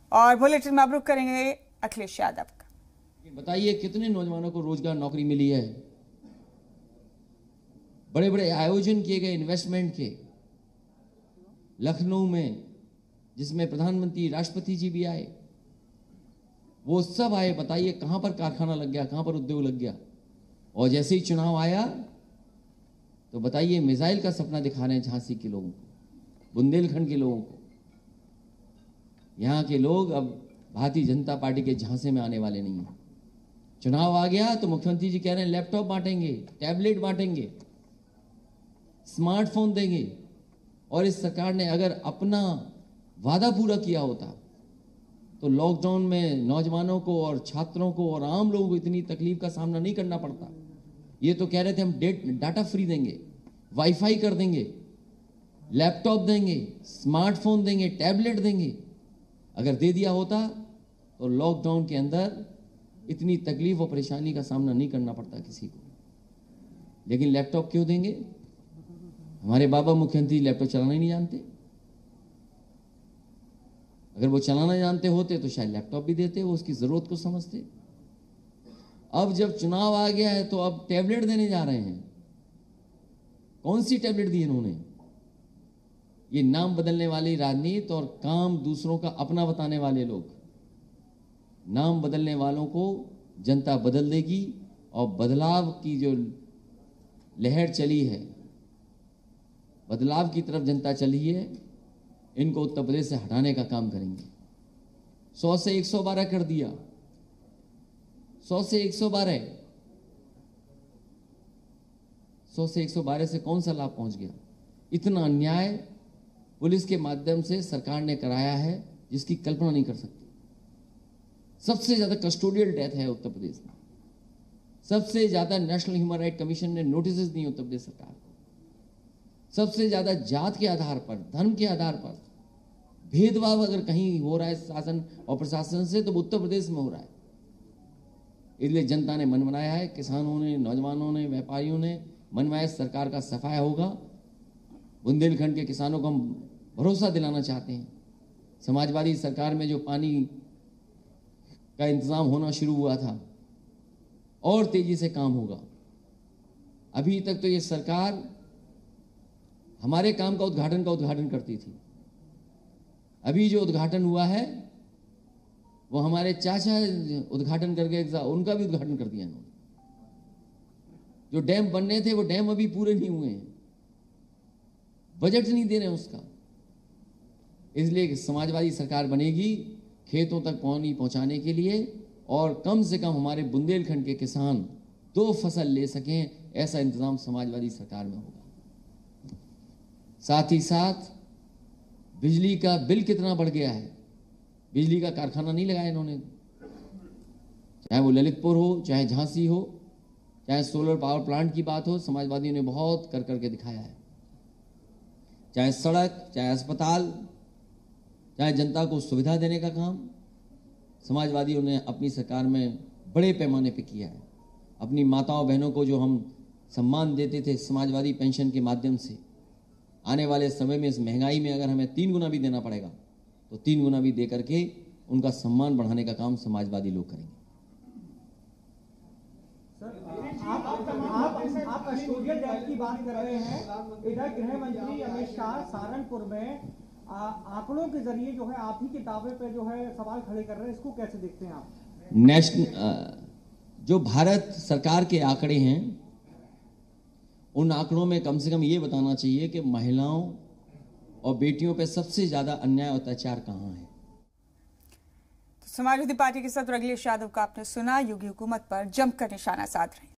और बुलेटिन में अब रुक करेंगे अखिलेश यादव का। बताइए कितने नौजवानों को रोजगार नौकरी मिली है। बड़े बड़े आयोजन किए गए इन्वेस्टमेंट के लखनऊ में, जिसमें प्रधानमंत्री राष्ट्रपति जी भी आए, वो सब आए। बताइए कहां पर कारखाना लग गया, कहां पर उद्योग लग गया। और जैसे ही चुनाव आया तो बताइए मिसाइल का सपना दिखा रहे हैं झांसी के लोगों को, बुंदेलखंड के लोगों को। यहाँ के लोग अब भारतीय जनता पार्टी के झांसे में आने वाले नहीं हैं। चुनाव आ गया तो मुख्यमंत्री जी कह रहे हैं लैपटॉप बांटेंगे, टैबलेट बांटेंगे, स्मार्टफोन देंगे। और इस सरकार ने अगर अपना वादा पूरा किया होता तो लॉकडाउन में नौजवानों को और छात्रों को और आम लोगों को इतनी तकलीफ का सामना नहीं करना पड़ता। ये तो कह रहे थे हम डाटा फ्री देंगे, वाईफाई कर देंगे, लैपटॉप देंगे, स्मार्टफोन देंगे, टैबलेट देंगे। अगर दे दिया होता तो लॉकडाउन के अंदर इतनी तकलीफ और परेशानी का सामना नहीं करना पड़ता किसी को। लेकिन लैपटॉप क्यों देंगे? हमारे बाबा मुख्यमंत्री लैपटॉप चलाना ही नहीं जानते। अगर वो चलाना जानते होते तो शायद लैपटॉप भी देते, वो उसकी जरूरत को समझते। अब जब चुनाव आ गया है तो अब टैबलेट देने जा रहे हैं। कौन सी टैबलेट दी इन्होंने? ये नाम बदलने वाली राजनीति और काम दूसरों का अपना बताने वाले लोग। नाम बदलने वालों को जनता बदल देगी और बदलाव की जो लहर चली है, बदलाव की तरफ जनता चली है, इनको उत्तर प्रदेश से हटाने का काम करेंगे। 100 से 112 कर दिया, 100 से 112, 100 से 112 से कौन सा लाभ पहुंच गया? इतना अन्याय पुलिस के माध्यम से सरकार ने कराया है जिसकी कल्पना नहीं कर सकती। सबसे ज्यादा कस्टोडियल डेथ है उत्तर प्रदेश में। सबसे ज्यादा नेशनल ह्यूमन राइट कमीशन ने नोटिस दिए उत्तर प्रदेश सरकार को। सबसे ज्यादा जात के आधार पर, धर्म के आधार पर भेदभाव अगर कहीं हो रहा है शासन और प्रशासन से तो उत्तर प्रदेश में हो रहा है। इसलिए जनता ने मन बनाया है, किसानों ने, नौजवानों ने, व्यापारियों ने मन बनाया, सरकार का सफाया होगा। बुंदेलखंड के किसानों को हम भरोसा दिलाना चाहते हैं। समाजवादी सरकार में जो पानी का इंतजाम होना शुरू हुआ था और तेजी से काम होगा। अभी तक तो ये सरकार हमारे काम का उद्घाटन करती थी। अभी जो उद्घाटन हुआ है वो हमारे चाचा उद्घाटन करके उनका भी उद्घाटन कर दिया इन्होंने। जो डैम बनने थे वो डैम अभी पूरे नहीं हुए हैं, बजट नहीं दे रहे हैं उसका। इसलिए समाजवादी सरकार बनेगी खेतों तक पानी पहुंचाने के लिए, और कम से कम हमारे बुंदेलखंड के किसान 2 फसल ले सकें, ऐसा इंतजाम समाजवादी सरकार में होगा। साथ ही साथ बिजली का बिल कितना बढ़ गया है। बिजली का कारखाना नहीं लगाया इन्होंने, चाहे वो ललितपुर हो, चाहे झांसी हो, चाहे सोलर पावर प्लांट की बात हो, समाजवादियों ने बहुत कर करके दिखाया है। चाहे सड़क, चाहे अस्पताल, चाहे जनता को सुविधा देने का काम समाजवादियों ने अपनी सरकार में बड़े पैमाने पे किया है। अपनी माताओं बहनों को जो हम सम्मान देते थे समाजवादी पेंशन के माध्यम से, आने वाले समय में इस महंगाई में अगर हमें 3 गुना भी देना पड़ेगा तो 3 गुना भी दे करके उनका सम्मान बढ़ाने का काम समाजवादी लोग करेंगे। आप कस्टोडियल डेथ की बात कर रहे हैं। इधर गृह मंत्री अमित शाह सहारनपुर में आंकड़ों के जरिए जो है आप ही के दावे पे जो है सवाल खड़े कर रहे हैं, इसको कैसे देखते हैं आप? जो भारत सरकार के आंकड़े हैं उन आंकड़ों में कम से कम ये बताना चाहिए कि महिलाओं और बेटियों पे सबसे ज्यादा अन्याय और अत्याचार कहां है। तो समाजवादी पार्टी के सदर अखिलेश यादव का आपने सुना, योगी हुकूमत पर जमकर निशाना साध रहे हैं।